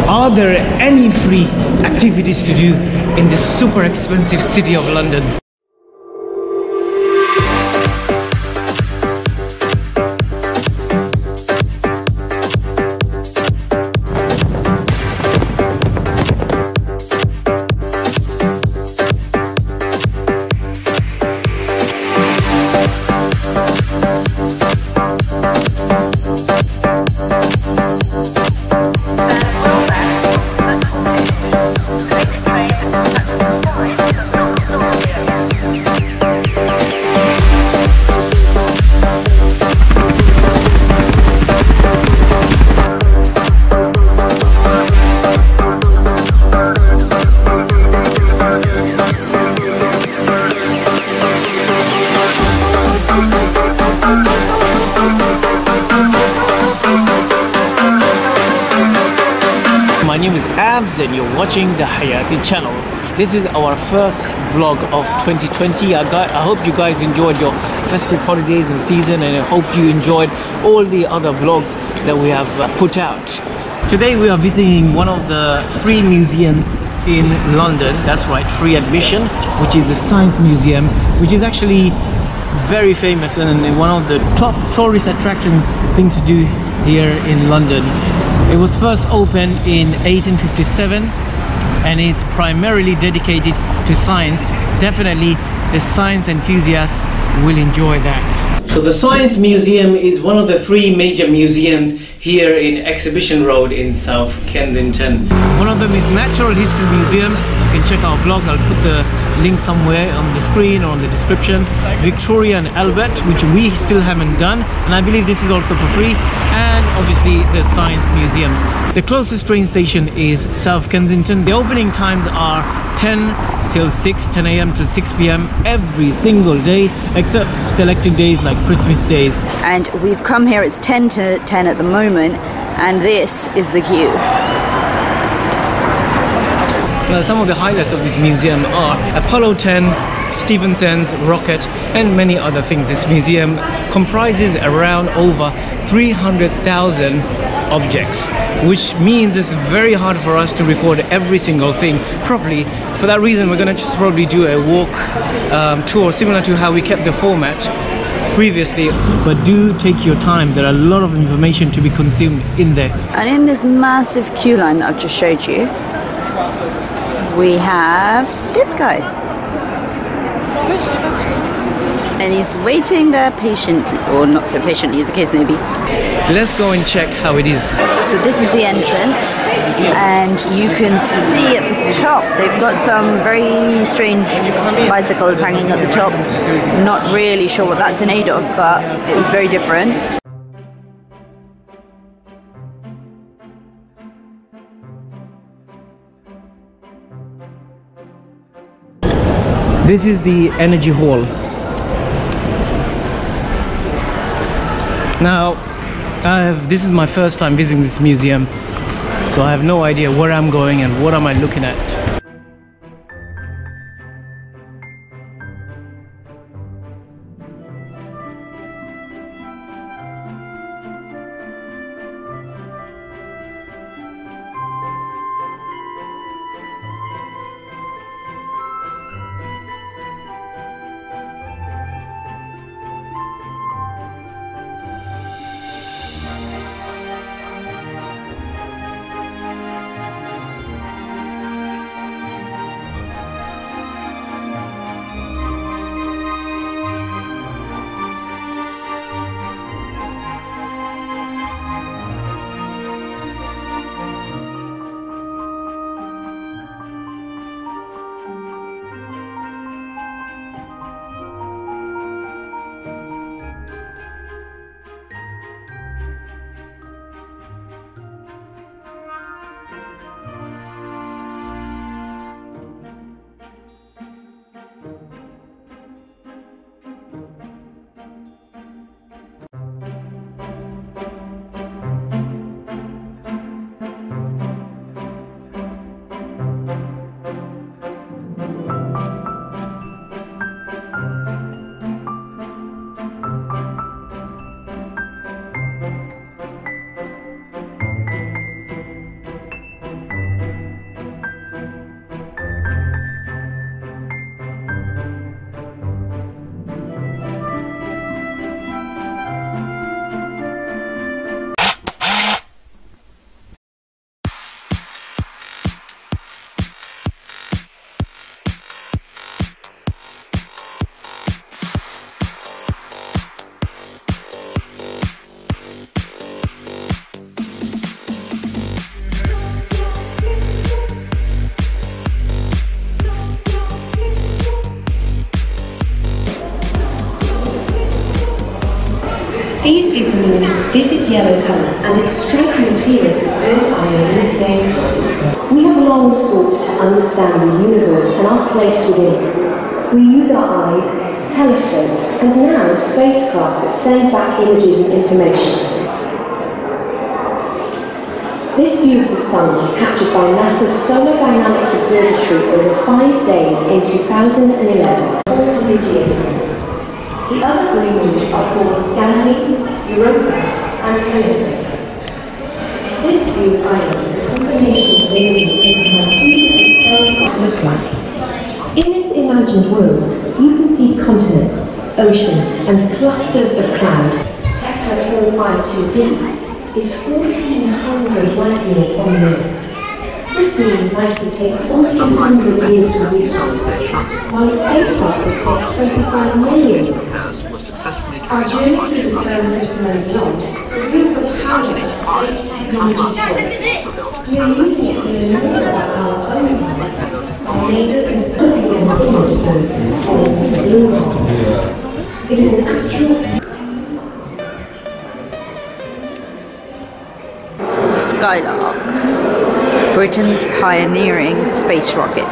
Are there any free activities to do in this super expensive city of London? My name is Abs and you're watching the Hayati channel. This is our first vlog of 2020. I hope you guys enjoyed your festive holidays and season, and I hope you enjoyed all the other vlogs that we have put out. Today we are visiting one of the free museums in London. That's right, free admission, which is the Science Museum, which is actually very famous and one of the top tourist attraction things to do here in London. It was first opened in 1857 and is primarily dedicated to science. Definitely the science enthusiasts will enjoy that. So the Science Museum is one of the three major museums here in Exhibition Road in South Kensington. One of them is Natural History Museum. You can check our blog. I'll put the link somewhere on the screen or on the description. Victoria and Albert, which we still haven't done, and I believe this is also for free. And obviously the Science Museum. The closest train station is South Kensington. The opening times are 10 a.m. till 6 p.m. every single day, except selected days like Christmas days. And we've come here, it's 10 to 10 at the moment, and this is the queue. Now, some of the highlights of this museum are Apollo 10, Stephenson's rocket, and many other things. This museum comprises around over 300,000 objects, which means it's very hard for us to record every single thing properly. For that reason, we're going to just probably do a walk tour similar to how we kept the format previously. But do take your time. There are a lot of information to be consumed in there. And in this massive queue line that I've just showed you, we have this guy. And he's waiting there patiently, or not so patiently as the case may be. Let's go and check how it is. So this is the entrance, and you can see at the top they've got some very strange bicycles hanging at the top. Not really sure what that's in aid of, but it's very different. This is the Energy Hall. Now, this is my first time visiting this museum, so I have no idea where I'm going and what am I looking at. give the moon its vivid yellow colour and its striking appearance as earth iron in game times. We have long sought to understand the universe and our place within it. We use our eyes, telescopes, and now spacecraft that send back images and information. This view of the Sun was captured by NASA's Solar Dynamics Observatory over 5 days in 2011, 400 years ago. The other green moons are called Ganymede, Europa, and Callisto. This view highlights the combination of images taken by two different spacecraft look like. In this imagined world, you can see continents, oceans, and clusters of cloud. Kepler 452b is 1,400 light years from the Earth. This means light will take 1,400 years to reach Earth, while a spacecraft will take 25 million years. Our journey through the solar system and beyond reveals the power of space technology's work. We are using it to learn more about our own planet, our neighbours, and studying an image of the blue hole. It is an astronaut's Skylark, Britain's pioneering space rocket.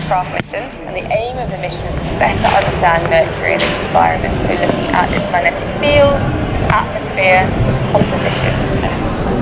spacecraft missions, and the aim of the mission is to better understand Mercury and its environment, so looking at its magnetic field, atmosphere, composition.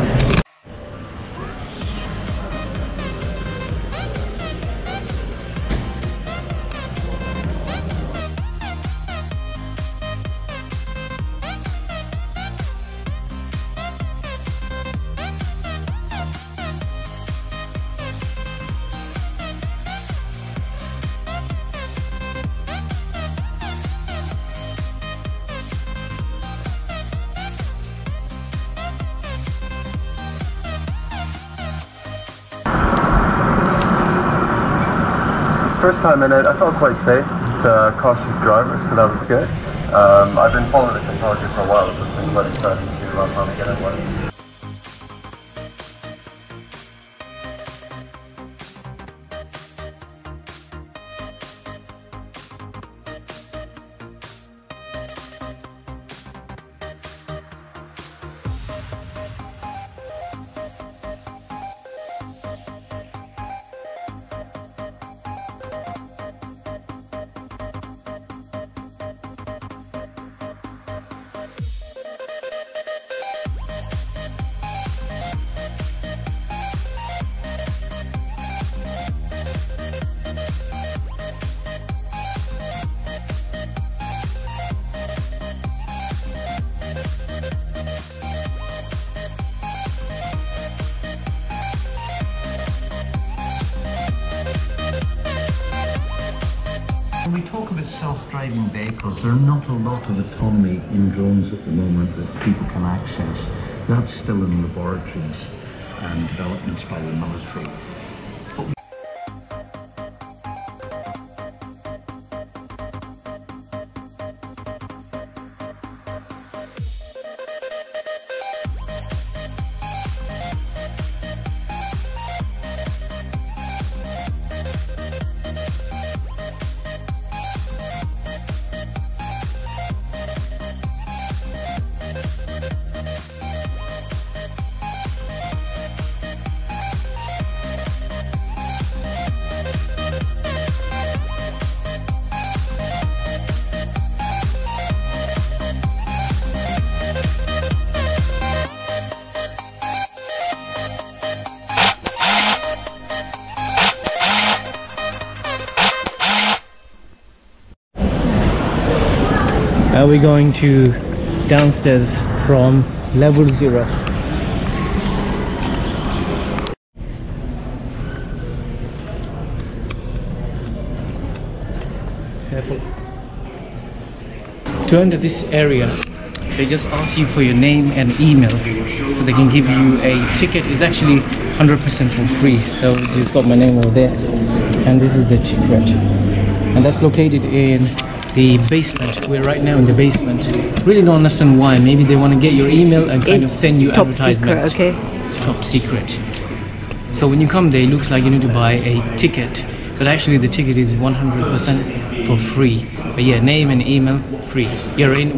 First time in it, I felt quite safe. It's a cautious driver, so that was good. I've been following the technology for a while, so it's been quite exciting to learn how to get it working. When we talk about self-driving vehicles, there are not a lot of autonomy in drones at the moment that people can access. That's still in laboratories and developments by the military. Now we're going to downstairs from level 0. Careful. To enter this area, they just ask you for your name and email so they can give you a ticket. It's actually 100% for free. So it's got my name over there, and this is the ticket, and that's located in the basement. We're right now in the basement. Really don't understand why. Maybe they want to get your email and kind of send you top advertisement. secret, okay. Top secret. So when you come there, it looks like you need to buy a ticket, but actually the ticket is 100% for free. But yeah, name and email free. You're in.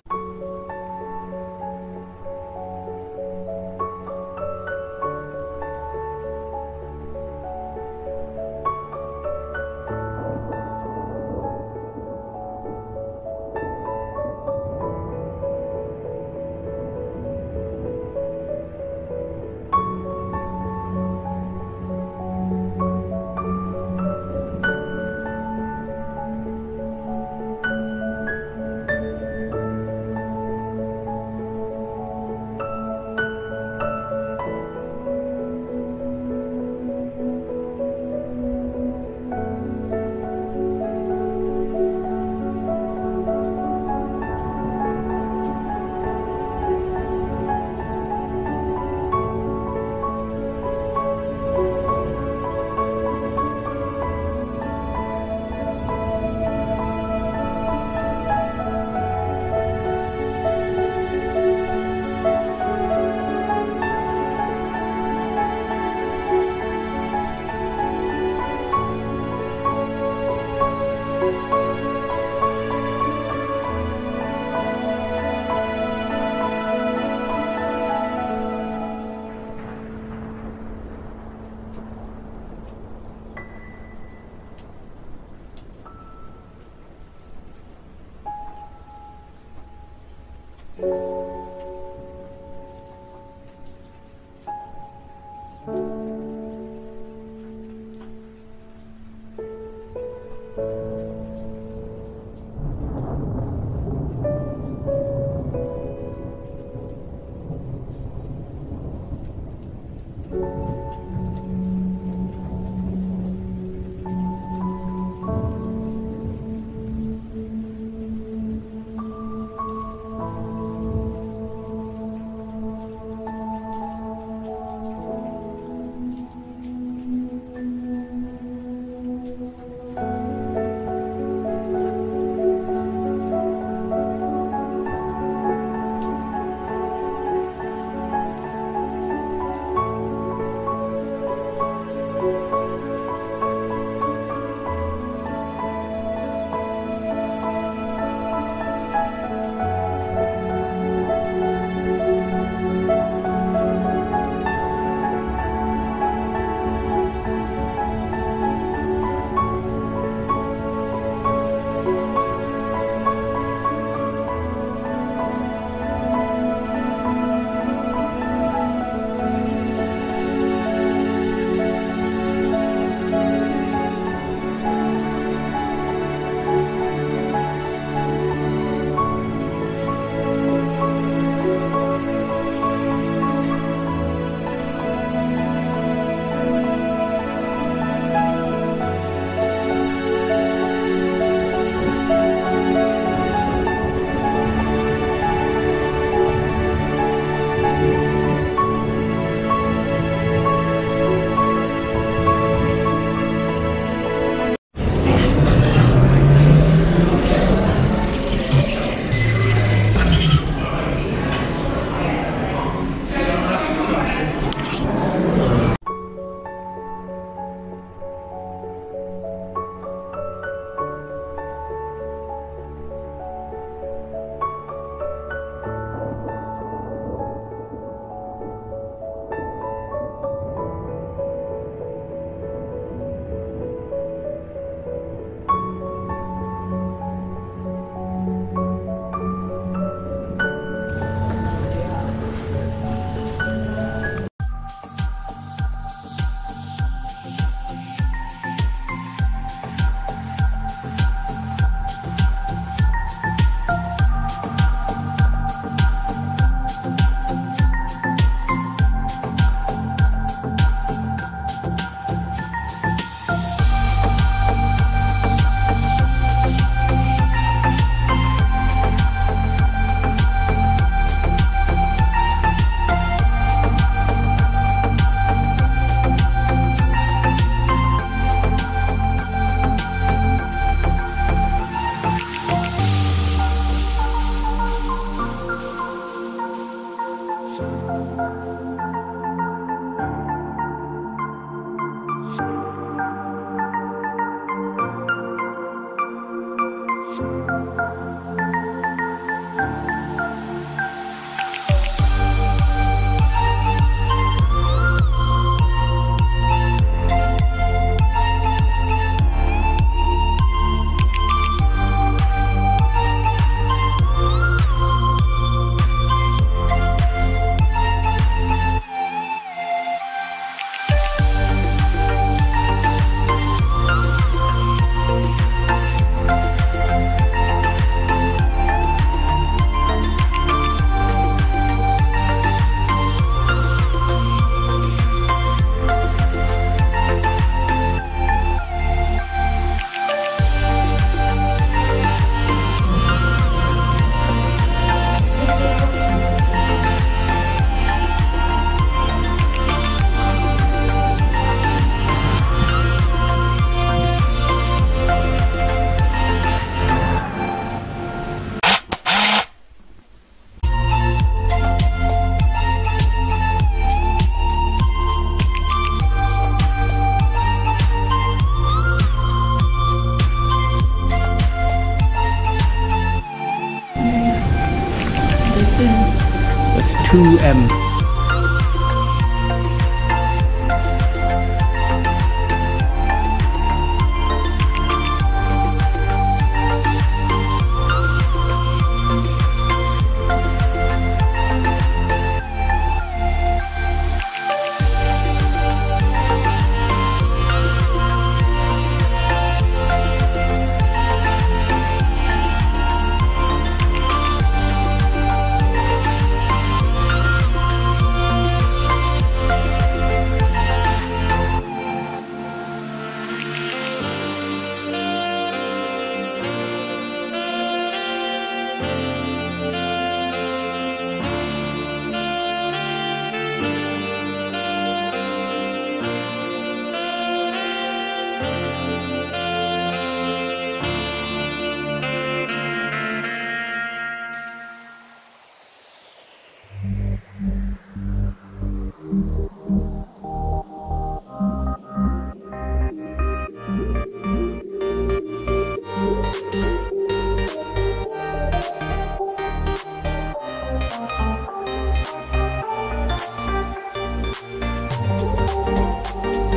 2M.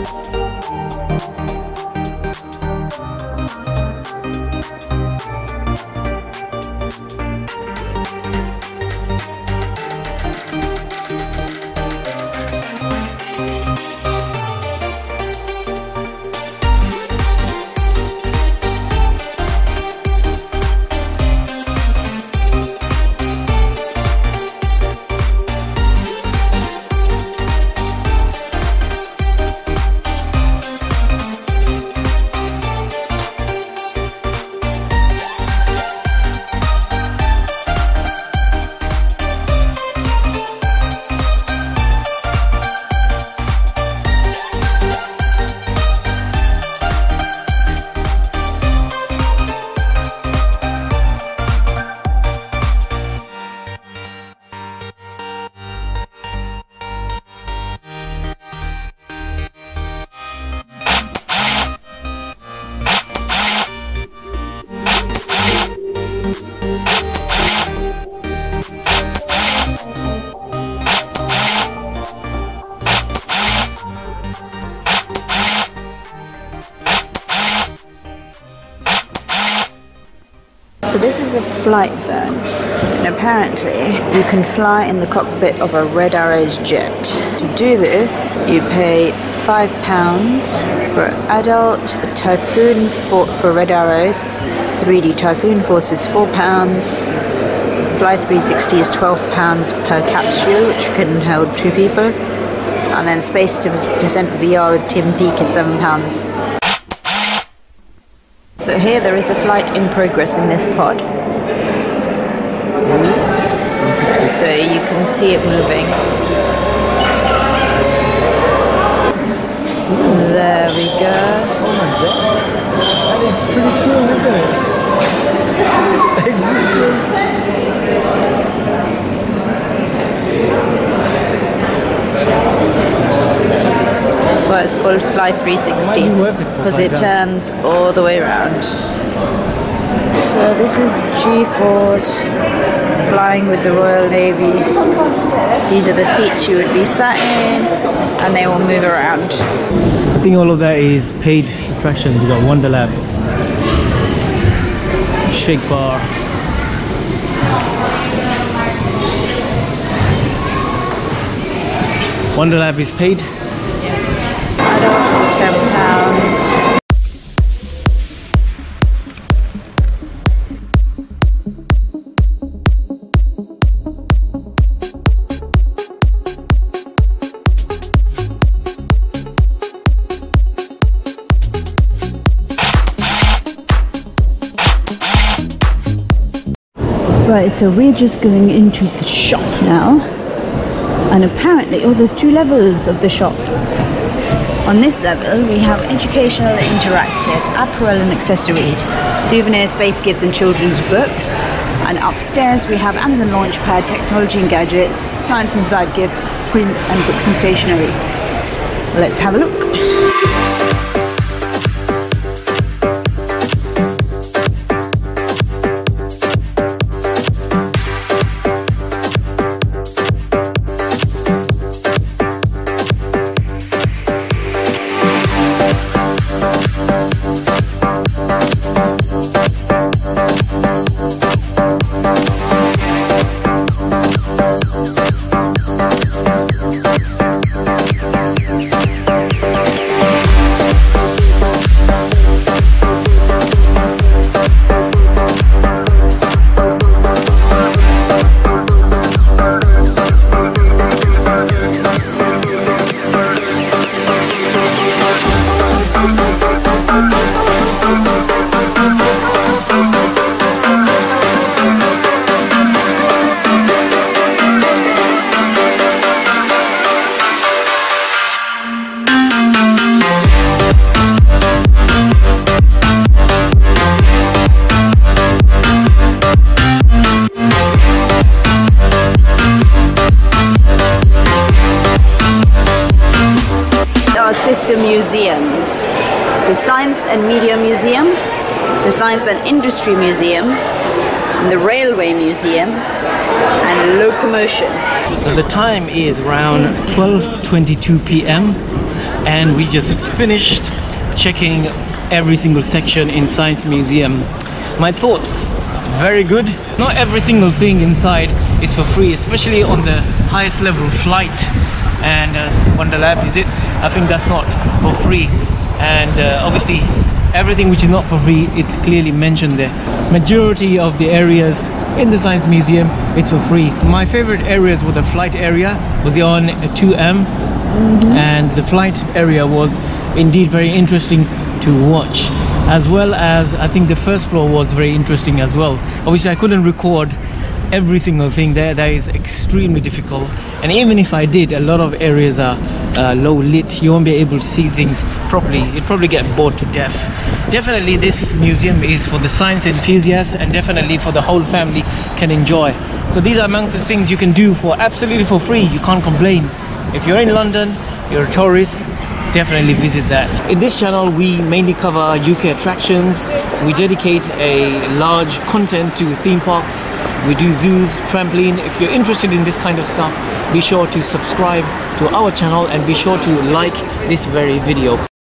So this is a flight zone, and apparently you can fly in the cockpit of a Red Arrows jet. To do this, you pay £5 for adult, a Typhoon for Red Arrows, 3D Typhoon Force is £4, Fly 360 is £12 per capsule, which can hold 2 people, and then Space Descent VR with Tim Peake is £7. So here there is a flight in progress in this pod. So you can see it moving. There we go. Oh my god. That is pretty cool, isn't it? That is pretty cool. That's why it's called Fly 360, because it turns all the way around. So this is the G-Force flying with the Royal Navy. These are the seats you would be sat in, and they will move around. I think all of that is paid attractions. We got Wonder Lab, Shake Bar, Wonder Lab is paid. Adults, £10. Right, so we're just going into the shop now, and apparently, oh, there's 2 levels of the shop. On this level, we have educational, interactive, apparel and accessories, souvenir, space gifts and children's books. And upstairs, we have Amazon Launchpad, technology and gadgets, science inspired gifts, prints and books and stationery. Let's have a look. Sister museums, the Science and Media Museum, the Science and Industry Museum, and the Railway Museum, and Locomotion. So the time is around 12:22 p.m. and we just finished checking every single section in Science Museum. My thoughts, very good. Not every single thing inside is for free, especially on the highest level, flight and Wonder Lab, is it? I think that's not for free, and obviously everything which is not for free, it's clearly mentioned there. Majority of the areas in the Science Museum is for free. My favorite areas were the flight area, was on 2M, and the flight area was indeed very interesting to watch, as well as I think the first floor was very interesting as well. Obviously I couldn't record every single thing there, that is extremely difficult, and even if I did, a lot of areas are low lit, you won't be able to see things properly, you'd probably get bored to death. Definitely this museum is for the science enthusiasts, and definitely for the whole family can enjoy. So these are amongst the things you can do for absolutely for free. You can't complain. If you're in London, you're a tourist, definitely visit that. In this channel we mainly cover UK attractions. We dedicate a large content to theme parks. We do zoos, trampoline. If you're interested in this kind of stuff, be sure to subscribe to our channel and be sure to like this very video.